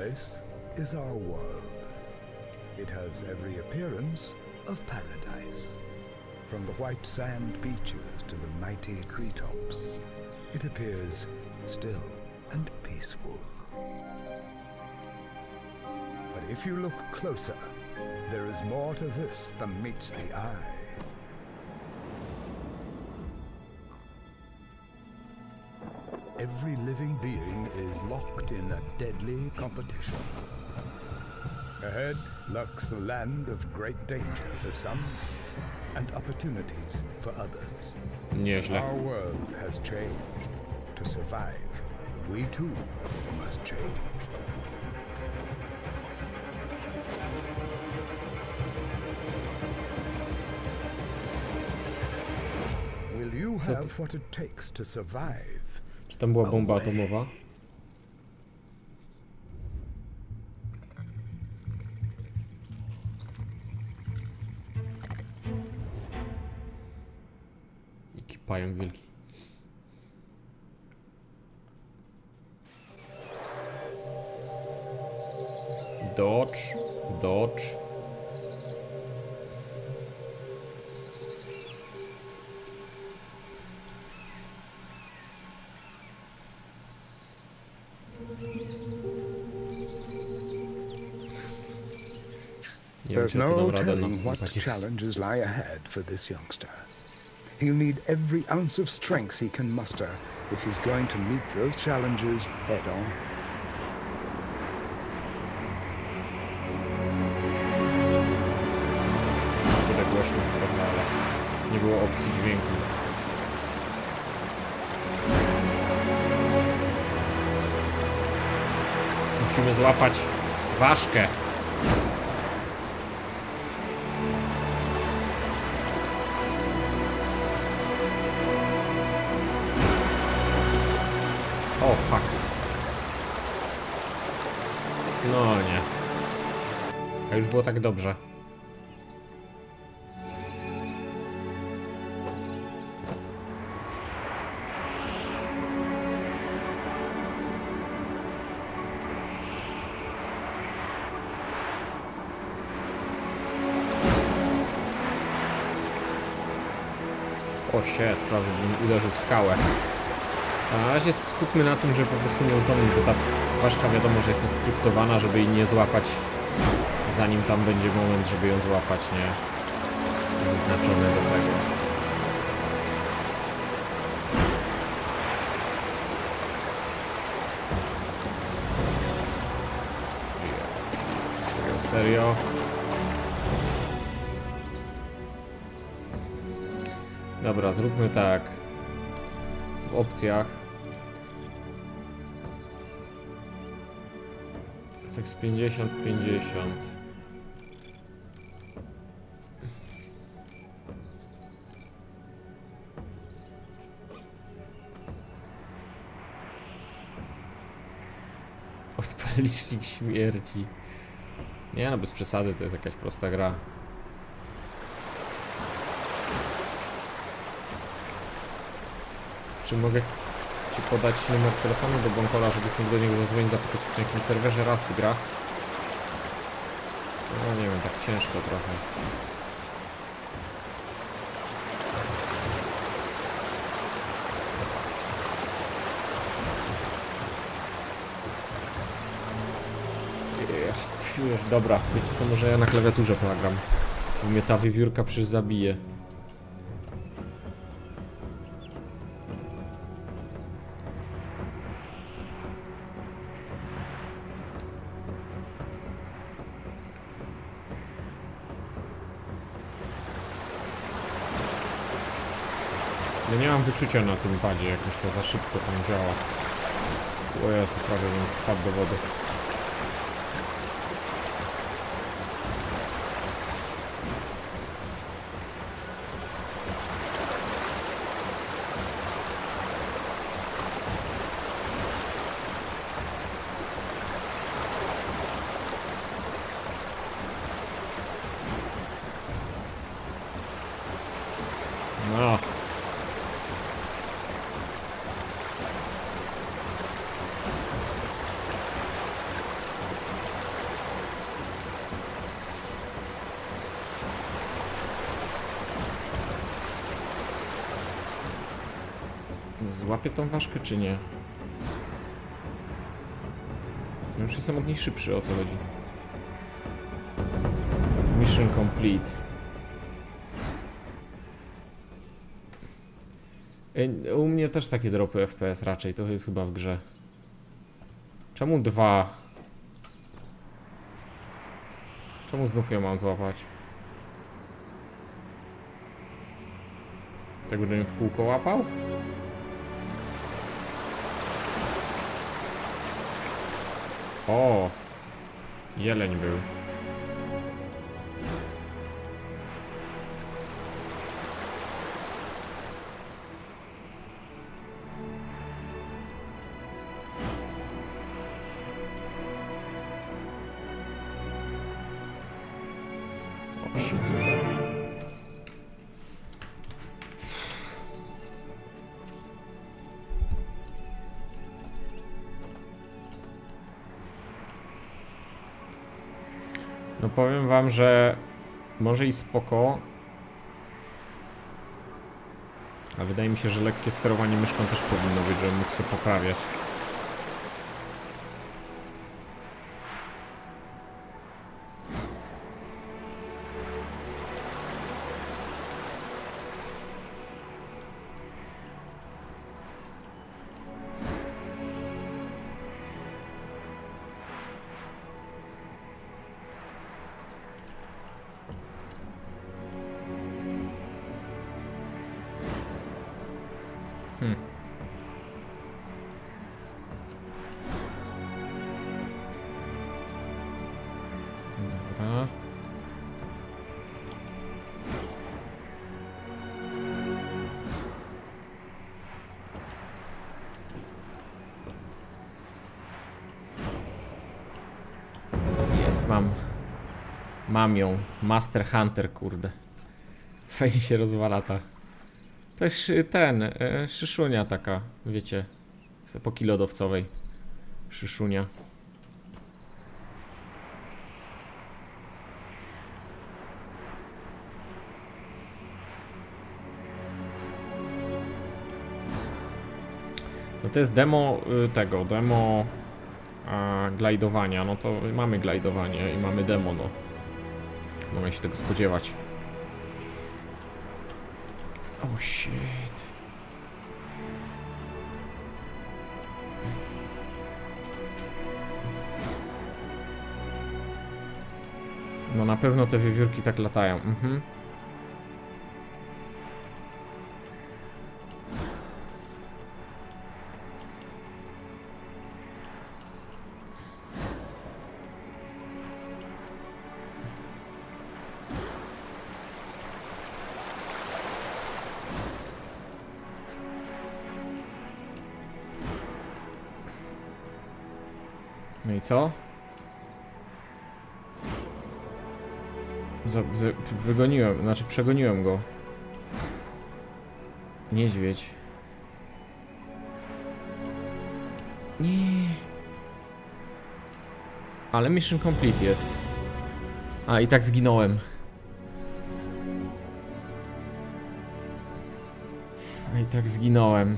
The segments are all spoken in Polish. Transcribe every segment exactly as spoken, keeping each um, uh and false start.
place is our world. It has every appearance of paradise. From the white sand beaches to the mighty treetops, it appears still and peaceful. But if you look closer, there is more to this than meets the eye. Every living being is locked in a deadly competition. Ahead lurks the land of great danger for some and opportunities for others. Nieźle. Our world has changed. To survive, we too must change. Will you have what it takes to survive? Czy tam była bomba atomowa? Jaki pająk wielki. Dodge, dodge. There's no telling what challenges lie ahead for this youngster. He'll need every ounce of strength he can muster if he's going to meet those challenges head on. Tyle głośno trochę, ale nie było opcji dźwięku. Musimy złapać ważkę. O, fuck. No nie. A już było tak dobrze. O shit, prawie bym uderzył w skałę. A na razie skupmy na tym, że po prostu nie utonąć, bo ta ważka wiadomo, że jest skryptowana, żeby jej nie złapać, zanim tam będzie moment, żeby ją złapać, nie? Wyznaczony do tego. Serio, serio? Dobra, zróbmy tak. W opcjach tak z pięćdziesiąt pięćdziesiąt. Odpal licznik śmierci. Nie no, bez przesady, to jest jakaś prosta gra. Czy mogę ci podać numer telefonu do Bonkola, żebyś mógł do niego zadzwonić, zapytać, w jakim serwerze Rust gra? No nie wiem, tak ciężko trochę. Ech, dobra, wiecie co, może ja na klawiaturze pogram. Bo mnie ta wiewiórka przecież zabije. Ja nie mam wyczucia na tym padzie, jakoś to za szybko tam działa. O Jezu, prawie bym wpadł do wody. No. Złapię tą ważkę, czy nie? Już jestem od niej szybszy, o co chodzi. Mission complete. U mnie też takie dropy F P S raczej, to jest chyba w grze. Czemu dwa? Czemu znów ją mam złapać? Tak będę ją w kółko łapał? O! Jeleń był. O, shit. No powiem wam, że może i spoko, a wydaje mi się, że lekkie sterowanie myszką też powinno być, żebym mógł sobie poprawiać. Hmm. Dobra. Jest, mam. Mam ją. Master Hunter, kurde. Fajnie się rozwala ta. To jest ten, e, szyszunia taka, wiecie, z epoki lodowcowej. Szyszunia. No to jest demo y, tego, demo a, glajdowania. No to mamy glajdowanie i mamy demo, no. Mogę się tego spodziewać. Oh shit. No na pewno te wiewiórki tak latają. Mhm. No i co? Z, z, wygoniłem, znaczy przegoniłem go. Niedźwiedź. Nie. Ale mission complete jest. A i tak zginąłem. A i tak zginąłem.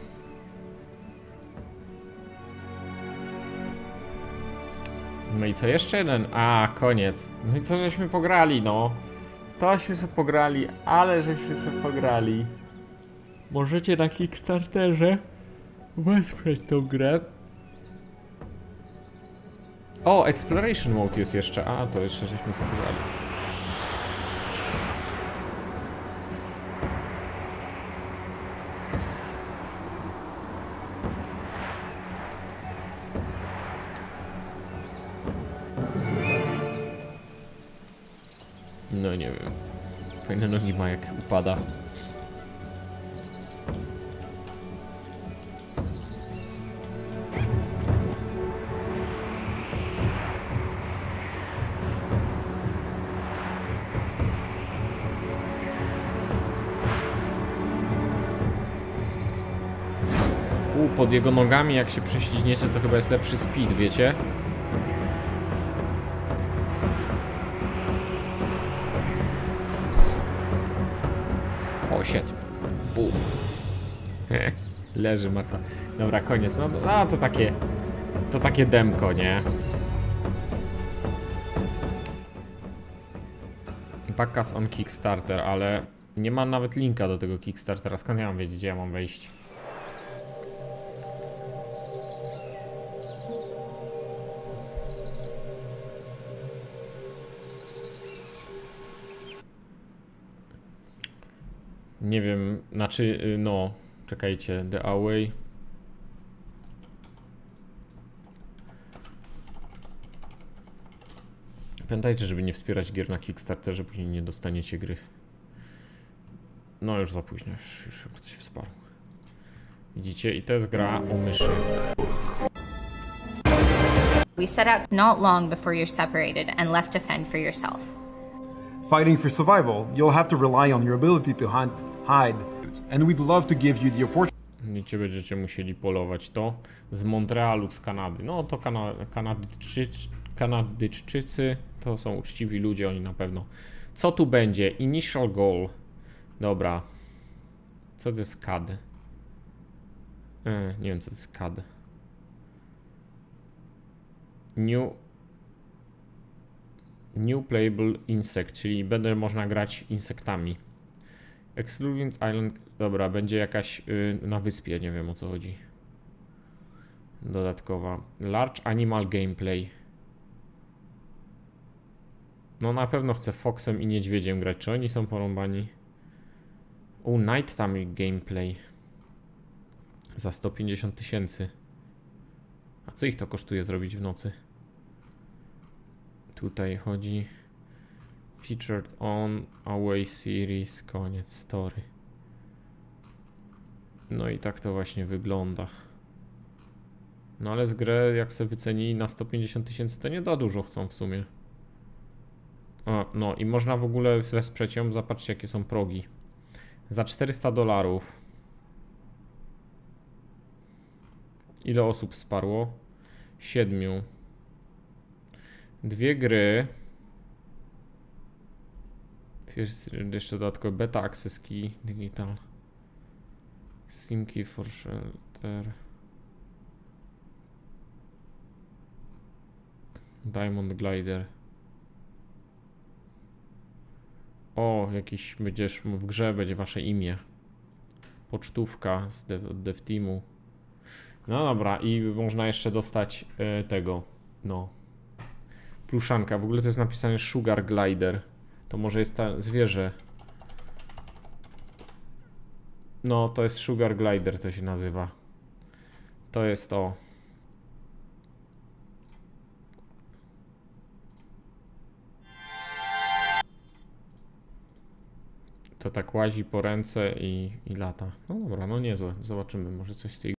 No i co, jeszcze jeden? A, koniec. No i co żeśmy pograli, no. Tośmy sobie pograli, ale żeśmy sobie pograli. Możecie na Kickstarterze wesprzeć tą grę. O, Exploration Mode jest jeszcze. A, to jeszcze żeśmy sobie pograli. No nie wiem. Fajne nogi ma, jak upada. U, pod jego nogami jak się prześliźniecie, to chyba jest lepszy speed, wiecie? O, shit. Boom. Leży martwa. Dobra, koniec. No, no to takie... To takie demko, nie? Backus on Kickstarter, ale nie ma nawet linka do tego Kickstartera. Skąd ja mam wiedzieć, gdzie ja mam wejść? Nie wiem, znaczy, no, czekajcie, The Away. Pamiętajcie, żeby nie wspierać gier na Kickstarterze, później nie dostaniecie gry. No już za późno, już, już ktoś wsparł. Widzicie? I to jest gra o myszy. We set out not long before you're separated and left to fend for yourself. Fighting for survival, you'll have to rely on your ability to hunt, hide, and we'd love to give you the opportunity. Wiecie, będziecie musieli polować to z Montrealu, z Kanady. No to kana Kanadczy Kanadyczczycy to są uczciwi ludzie, oni na pewno. Co tu będzie? Initial goal. Dobra. Co to jest C A D? E, nie wiem, co to jest C A D. New New Playable Insect, czyli będę można grać insektami. Excluding Island. Dobra, będzie jakaś yy, na wyspie, nie wiem o co chodzi. Dodatkowa. Large Animal Gameplay. No na pewno chcę Foxem i Niedźwiedziem grać. Czy oni są porąbani? U, Nighttime Gameplay. Za sto pięćdziesiąt tysięcy. A co ich to kosztuje zrobić w nocy? Tutaj chodzi Featured on Away Series, koniec story. No i tak to właśnie wygląda. No ale z grę jak sobie wycenili na sto pięćdziesiąt tysięcy, to nie da dużo chcą w sumie. A, no i można w ogóle wesprzeć ją, zobaczcie jakie są progi. Za czterysta dolarów. Ile osób wsparło? Siedmiu. Dwie gry. Jeszcze dodatkowo beta access key digital. Sim key for shelter. Diamond glider. O, jakiś będziesz w grze, będzie wasze imię. Pocztówka z dev, od dev teamu. No dobra, i można jeszcze dostać y, tego, no. Pluszanka, w ogóle to jest napisane Sugar Glider. To może jest ta zwierzę. No, to jest Sugar Glider, to się nazywa. To jest to. To tak łazi po ręce i, i lata. No dobra, no niezłe. Zobaczymy, może coś z tej